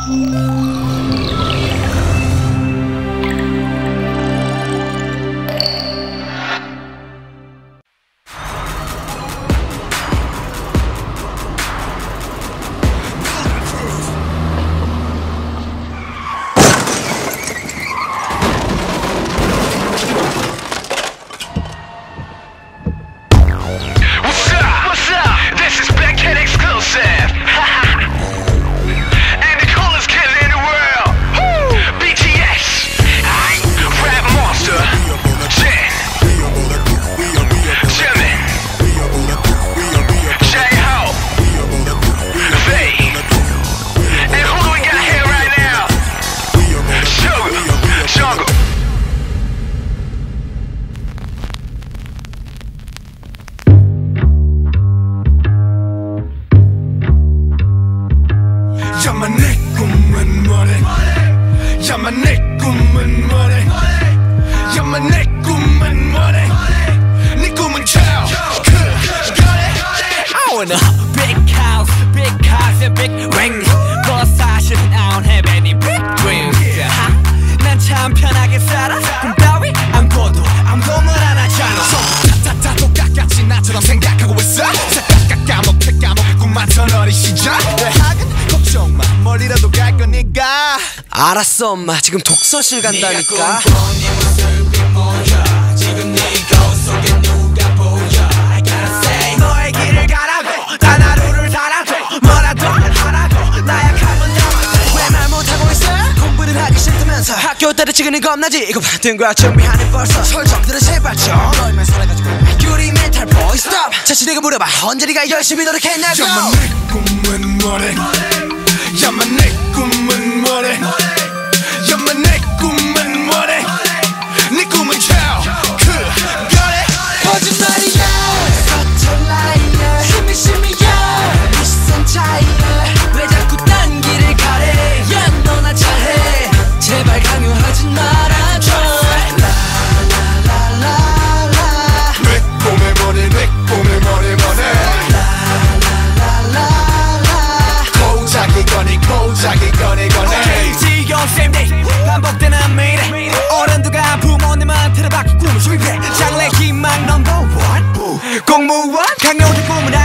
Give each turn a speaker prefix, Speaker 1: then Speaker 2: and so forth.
Speaker 1: 야만 내 꿈은 뭐래 야만 내 꿈은 뭐래 야만 내 꿈은 뭐래 네 꿈은 child
Speaker 2: I want a big house and big rings but 사실은 I don't have any big dreams 난 참 편하게 살아 꿈 따위 안 꿔도 아무도 말 안 하잖아 다 똑같이 나처럼 생각하고 있어 까먹게 꿈만던 어린 시절 대학은 걱정 마 멀리라도 갈 거니까
Speaker 3: 알았어 엄마 지금 독서실 간다니까
Speaker 2: 지금 네 거울 속에 누가 보여 I gotta say 너의 길을 가라고 단 하루를 살아도 뭐라도 하라고 나약하면 남아도 왜 말 못하고 있어 공부를 하기 싫다면서 학교 때려치기는 겁나지 이거 받은 거야 준비하는 벌써 설정들은 제발 좀 너희만 살아가지고 유리 멘탈 보이 스톱 자신에게 물어봐 언제 네가 열심히 노력했냐고
Speaker 1: 야만 내 꿈은 뭐래 야만 내 꿈은 뭐래 야만 내 꿈은 뭐래 네 꿈은 child 그거래
Speaker 2: 거짓말이야 서툴 라이어 힘이 심이야 네 시선 차이야 왜 자꾸 딴 길을 가래 야 너나 잘해 제발 강요하지 말아줘 라라라라라
Speaker 1: 내 꿈에 뭐래 내 꿈에 뭐래 뭐래 고작이 거니
Speaker 2: 지겨운 same day 반복되는 미래 어른들과 부모님한테 받고 꿈을 수입해 장래 희망 넘버 원 공무원 강요된 꿈을